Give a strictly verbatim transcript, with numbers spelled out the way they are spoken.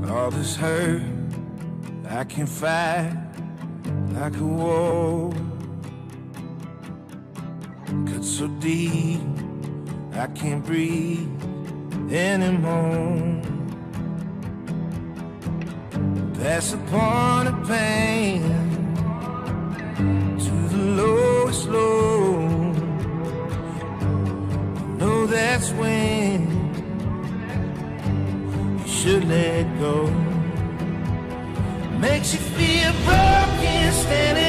all this hurt I can fight like a war. Cut so deep I can't breathe anymore. Pass the point of pain to the lowest low. You know that's when you should let go. Makes you feel broken standing